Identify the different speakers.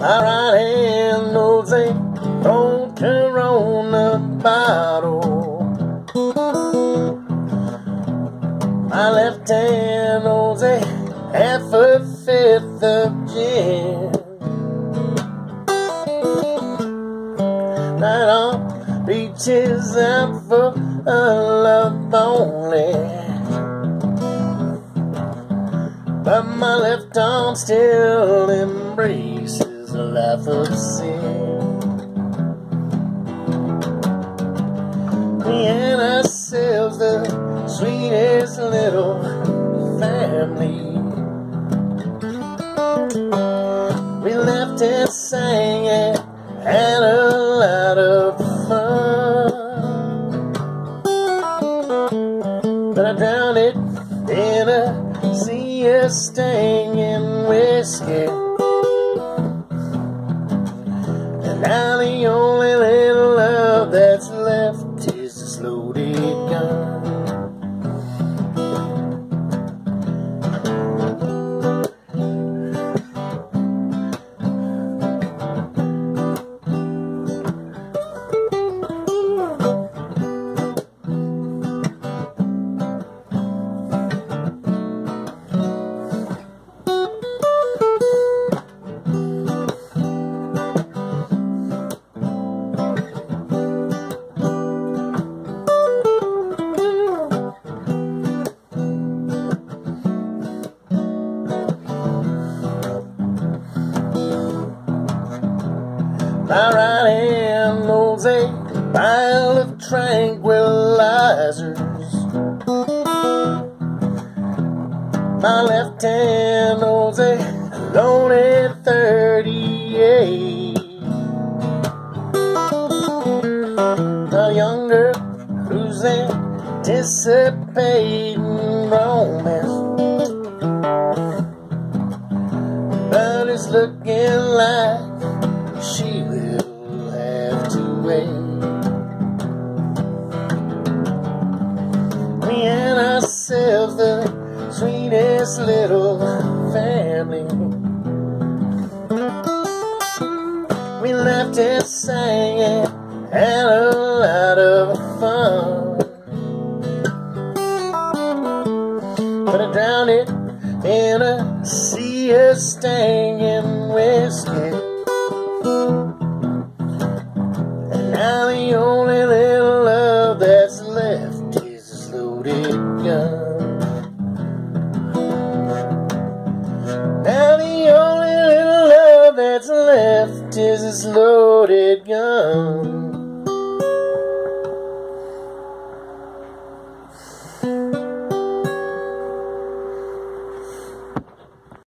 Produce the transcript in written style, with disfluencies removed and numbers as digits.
Speaker 1: My right hand knows a old Corona bottle. My left hand knows a half a fifth of gin. Night on reaches out for a love only, but my left arm still embraces a life of sin. We and ourselves the sweetest little family. We laughed and sang and had a lot of fun, but I drowned it in a sea of stinging whiskey. And now the only little love that's left is this loaded gun. My right hand holds a pile of tranquilizers. My left hand holds a loaded 38. A young girl who's anticipating romance, but it's looking like she will have to wait. We and ourselves the sweetest little family. We laughed and sang and had a lot of fun, but I drowned it in a sea of stinging whiskey. And now the only little love that's left is this loaded gun. Now the only little love that's left is this loaded gun.